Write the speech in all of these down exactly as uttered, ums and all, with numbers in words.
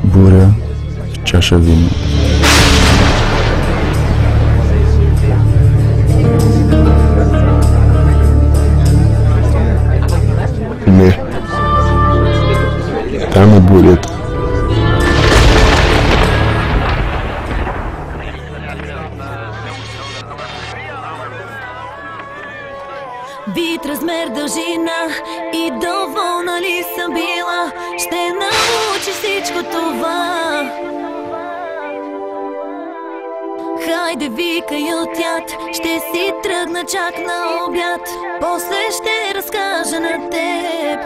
буря в чаша вино. Не. Там е бурята. Вид, размер, дължина и доволна ли съм била? Ще научиш всичко това. Хайде, викай отят, ще си тръгна чак на обяд. После ще разкажа на теб.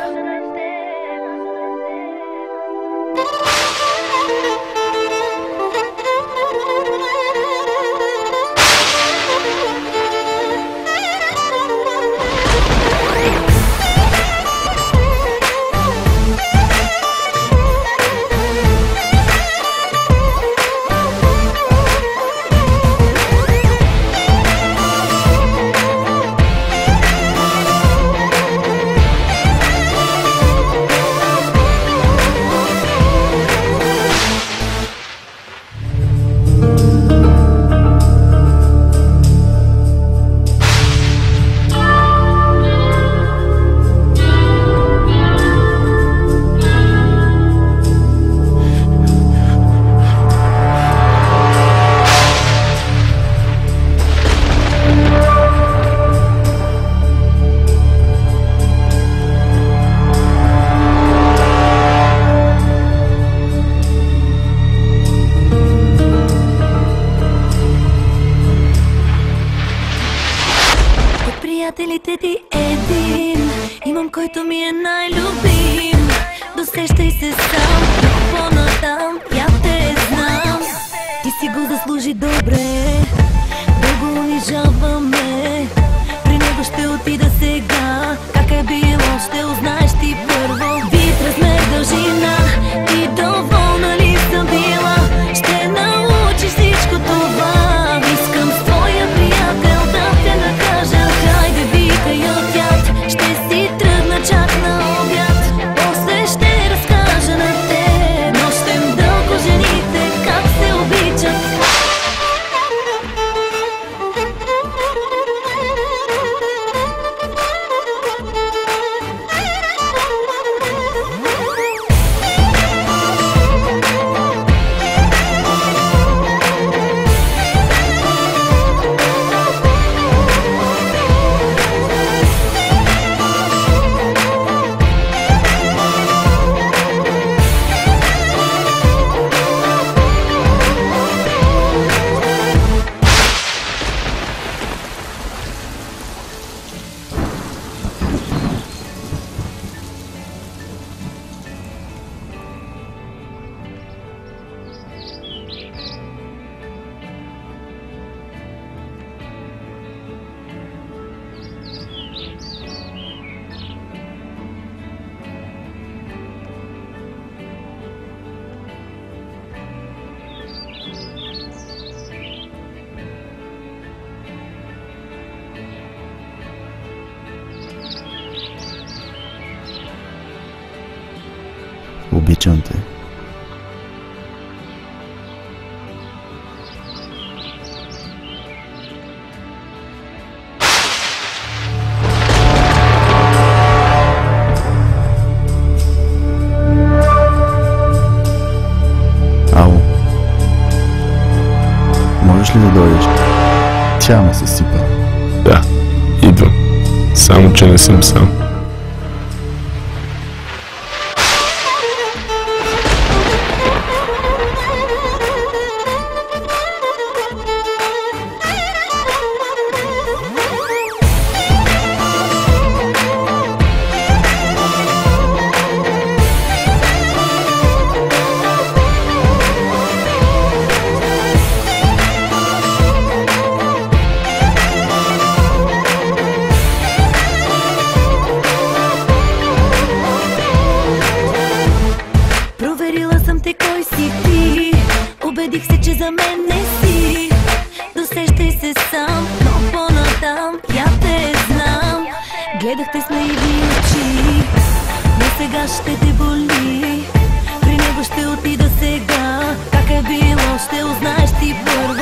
Приятелите ти един имам, който ми е най-любим. Досещай се сам, но по-натам я те знам. Ти си го заслужи добре, дълго унижаваме. При него ще отида сега, как е било ще узнаеш ти първо. Вид, размер, дължина и доволна ли съм била? Ще научиш всичко това. Искам с твоя приятел да те накажа. Хайде, викай отят, ще си тръгна чак на обяд. После ще разкажа на теб. Нощем дълго жените как се обичат. Обичам те. Ало. Можеш ли да дойдеш? Тя ме се сипа. Да, идвам. Само че не съм сам. Убедих се, че за мен не си. Досещай се сам, но по-натам я те знам. Гледахте с наивни очи, но сега ще те боли. При него ще отида сега. ще узнаеш ти първо.